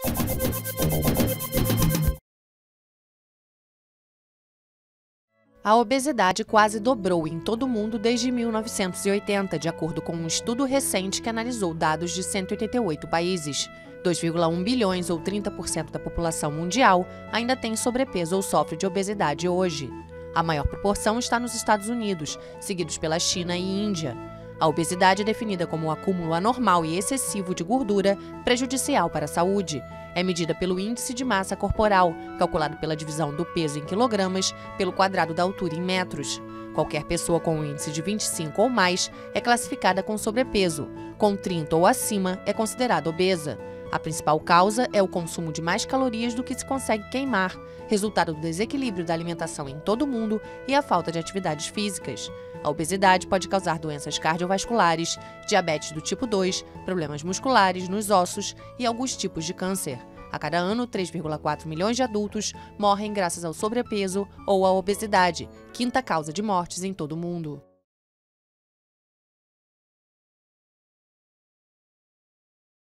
A obesidade quase dobrou em todo o mundo desde 1980, de acordo com um estudo recente que analisou dados de 188 países. 2,1 bilhões, ou 30% da população mundial, ainda tem sobrepeso ou sofre de obesidade hoje. A maior proporção está nos Estados Unidos, seguidos pela China e Índia. A obesidade é definida como um acúmulo anormal e excessivo de gordura prejudicial para a saúde. É medida pelo índice de massa corporal, calculado pela divisão do peso em quilogramas pelo quadrado da altura em metros. Qualquer pessoa com um índice de 25 ou mais é classificada com sobrepeso. Com 30 ou acima, é considerada obesa. A principal causa é o consumo de mais calorias do que se consegue queimar, resultado do desequilíbrio da alimentação em todo o mundo e a falta de atividades físicas. A obesidade pode causar doenças cardiovasculares, diabetes do tipo 2, problemas musculares nos ossos e alguns tipos de câncer. A cada ano, 3,4 milhões de adultos morrem graças ao sobrepeso ou à obesidade, quinta causa de mortes em todo o mundo.